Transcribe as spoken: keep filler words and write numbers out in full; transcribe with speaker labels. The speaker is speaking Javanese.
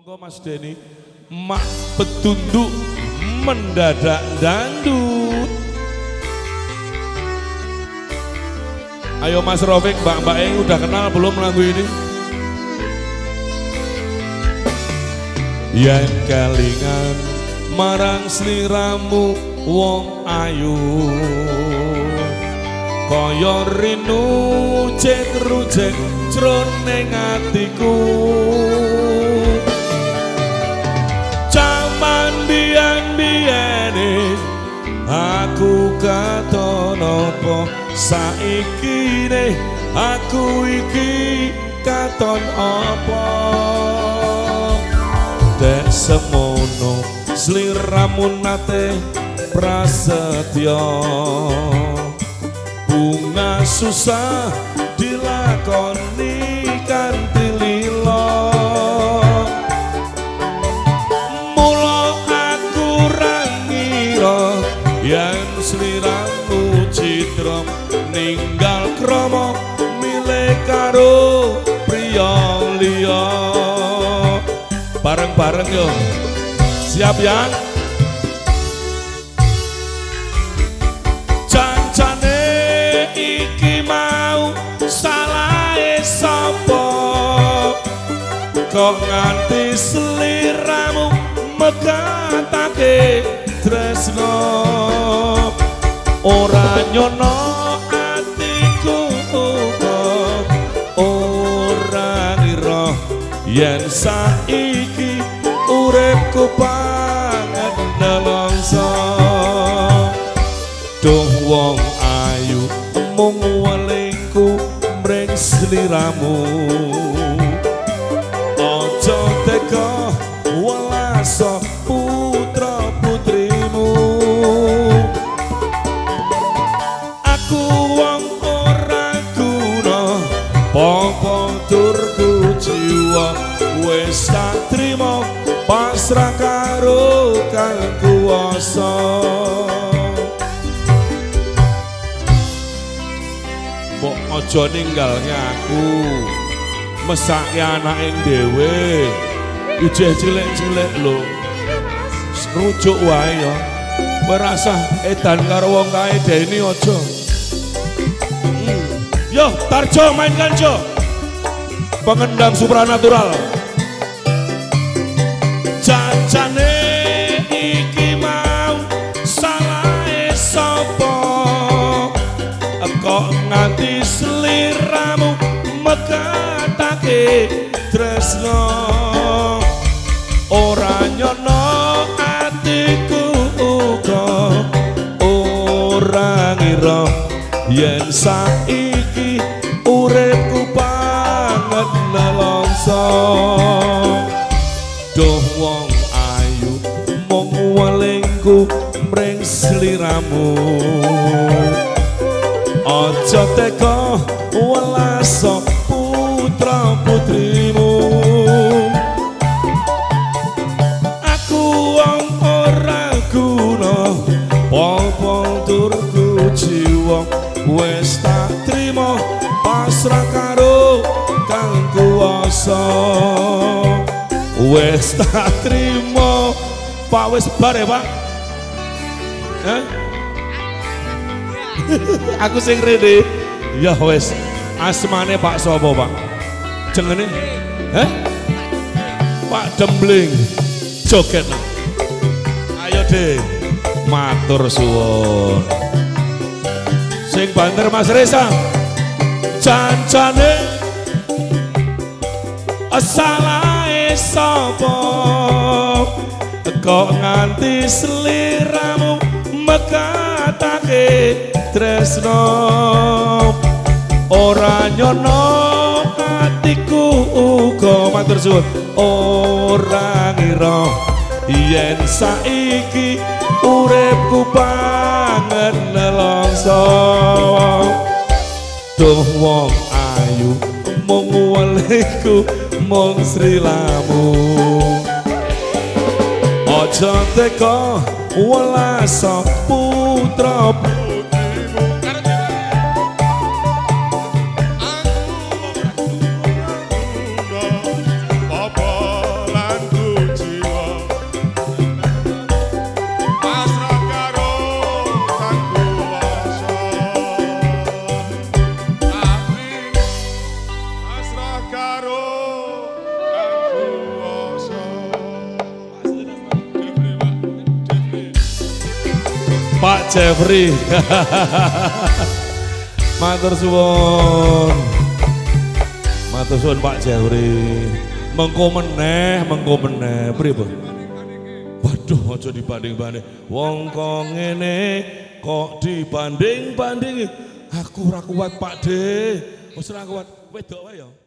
Speaker 1: Monggo Mas Denny, mak petunduk mendadak dandut. Ayo Mas Rofik, mbak-mbak yang udah kenal belum lagu ini? Yen kelingan marang sliramu wong ayu, kaya rinu cek-rucek jroning atiku. Jaman biyen-biyene aku katon apa, saiki ne aku iki katon apa. Dek semono sliramu nate prasetya, bunga susah dilakoni kanthi lila. Mula aku ra ngira yen sliramu citra ninggal krama milih karo priya liya. Bareng-bareng yo, siap ya? Jancane iki mau salahe sapa, kok nganti sliramu megatake tresno. Ora nyono atiku kok ora ngira yen saiki uripku banget nelongso. Duh wong ayu mung welingku mring sliramu, aja teka welasa putra putrimu. Aku wong ora guna apa turku jiwa, wis tak trimo pasrah karo Kang Kuwasa. Mbok aja ninggalnya aku, mesake anake dhewe, ijeh cilik-cilik lho. Rujuk wae ya. Merasa edan karo wong kae Denny aja. Hmm. Yo, Tarjo mainkan Jo. Pengendang supranatural. Jancane iki mau salahe sapa, kok nganti sliramu megatake tresno. Ora nyono atiku uga ora ngira yen saiki uripku banget nelongso. Duh wong ayu mung welingku mring sliramu, aja teka welasa putra putrimu. Aku wong ora guna apa turku jiwa, wis tak trimo pasrah karo Kang Kuwasa. Wes tak trimo Pak, wes bar ya Pak. Eh? Aku sing rene. Ya wes, asmane Pak sapa Pak? Jengene? Heh? Pak Dembling. Joget. Ayo deh, matur suwun. Sing banter Mas Reza. Jancane asalahe sapa, kok nganti sliramu megatake tresno. Ora nyono atiku uga matur suwun, ora ngira yen saiki uripku banget nelongso. Duh wong ayu mung welingku mung sliramu, aja teka welasa putra putrimu. Aku ora guna apa lan Pak Jeffrey. Matur suwun. Matur suwun Pak Jeffrey. Mengko meneh, mengko meneh. Pripun? Waduh, aja dibanding-banding. Wong kok ngene kok dibanding-banding. Aku ora kuat Pak De. Wis ora kuat. Wedok wae ya.